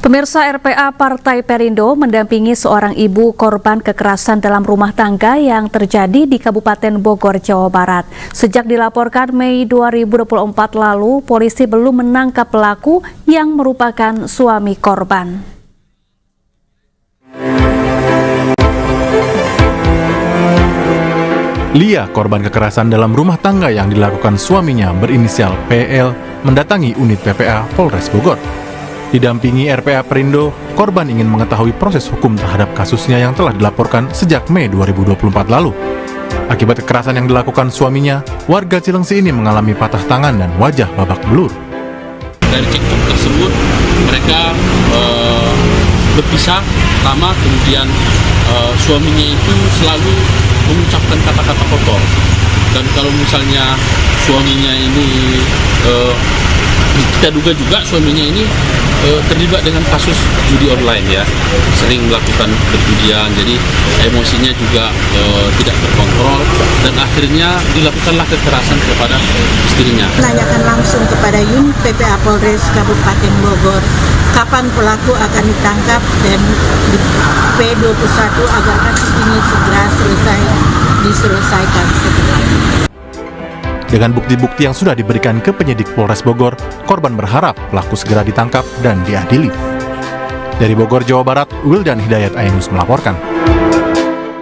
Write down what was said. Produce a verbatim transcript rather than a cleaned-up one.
Pemirsa, R P A Partai Perindo mendampingi seorang ibu korban kekerasan dalam rumah tangga yang terjadi di Kabupaten Bogor, Jawa Barat. Sejak dilaporkan Mei dua ribu dua puluh empat lalu, polisi belum menangkap pelaku yang merupakan suami korban. Lia, korban kekerasan dalam rumah tangga yang dilakukan suaminya berinisial P L, mendatangi unit P P A Polres Bogor. Didampingi R P A Perindo, korban ingin mengetahui proses hukum terhadap kasusnya yang telah dilaporkan sejak Mei dua ribu dua puluh empat lalu. Akibat kekerasan yang dilakukan suaminya, warga Cilengsi ini mengalami patah tangan dan wajah babak belur. Dari cekcok tersebut, mereka uh, berpisah lama, kemudian uh, suaminya itu selalu mengucapkan kata-kata kotor. Dan kalau misalnya suaminya ini uh, kita duga juga suaminya ini uh, terlibat dengan kasus judi online, ya, sering melakukan perjudian, jadi emosinya juga uh, tidak terkontrol dan akhirnya dilakukanlah kekerasan kepada istrinya. Menanyakan langsung kepada unit P P A Polres Kabupaten Bogor kapan pelaku akan ditangkap dan di P dua puluh satu agar kasus ini segera selesai diselesaikan segera. Dengan bukti-bukti yang sudah diberikan ke penyidik Polres Bogor, korban berharap pelaku segera ditangkap dan diadili. Dari Bogor, Jawa Barat, Wildan Hidayat Ainus melaporkan.